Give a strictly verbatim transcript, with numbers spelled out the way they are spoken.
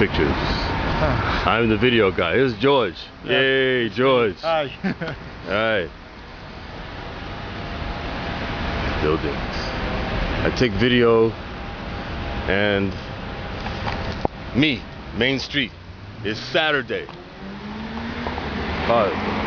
Pictures. I'm the video guy. This is George. Yeah. Yay, George. Hi. Alright. Buildings. I take video and me, Main Street. It's Saturday. Pause.